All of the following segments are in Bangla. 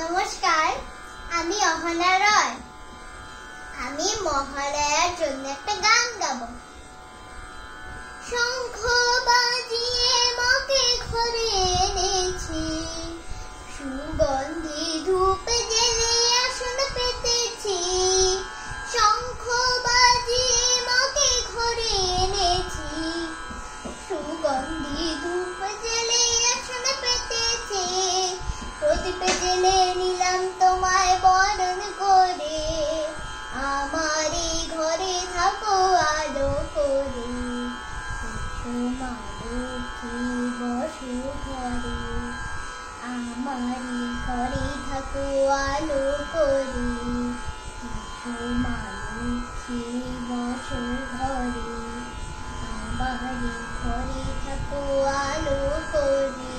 নমস্কার, আমি অহনা রয়। আমি মহালয়ার জন্য একটা গান গাবো। শঙ্খ বাজিয়ে মাকে ঘরে এনেছি, সুগন্ধি ধূপ জেলে আসন পেতেছি। শঙ্খ বাজিয়ে মাকে ঘরে এনেছি, সুগন্ধি ধূপ জেলে আসন পেতেছি। প্রদীপ জেলে নিলাম তোমায় বরণ করে, আমারই ঘরে থাকো আলো করে। মা লক্ষ্মী বসো ঘরে, আমারই ঘরে থাকো আলো করে। মা লক্ষ্মী বসো ঘরে, আমারই ঘরে থাকো আলো করে।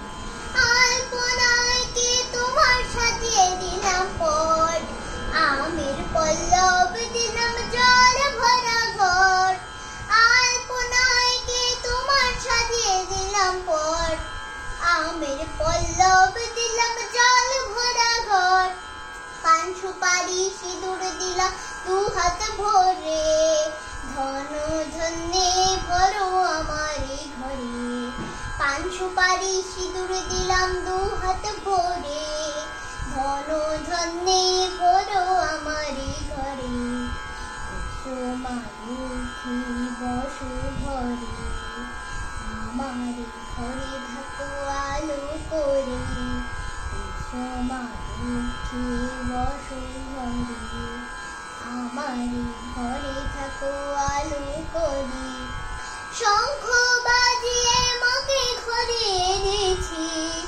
আলপনায় কে তোমার সাজিয়ে দিলাম পট, আমের পল্লব দিলাম জল ভরা ঘর। আলপনায় কে তোমার সাজিয়ে দিলাম পট, আমের পল্লব দিলাম জল ভরা ঘর। পান সুপারি সিঁদুর দিলাম দু হাত ভরে, ধন ধন্যে ভরো আমারই ঘরে। পান সুপারি সিঁদুর দিলাম দু হাত ভরে, ধন ধন্যে ভরো আমারই ঘরে। মা লক্ষ্মী বসো ঘরে, আমারই ঘরে থাকো আলো করে। মা লক্ষ্মী বসো ঘরে, আমারই ঘরে থাকো আলো করে। শঙ্খ বাজিয়ে মাকে ঘরে এনেছি,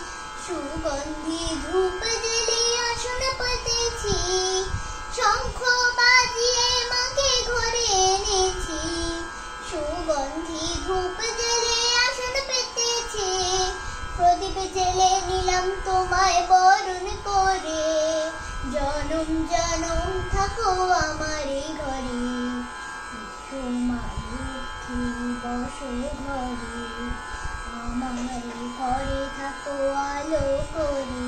সুগন্ধি ধূপ জেলে আসন পেতেছি। শঙ্খ বাজিয়ে মাকে ঘরে এনেছি, সুগন্ধি ধূপ জেলে আসন পেতেছি। প্রদীপ জেলে নিলাম তোমায় বরণ করে, জনম জনম থাকো আমারই ঘরে। মা লক্ষ্মী বসো ঘরে, আমারই ঘরে থাকো আলো করে।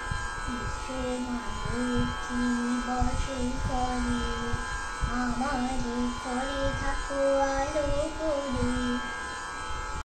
মা লক্ষ্মী বসো ঘরে, আমারই ঘরে থাকো আলো করে।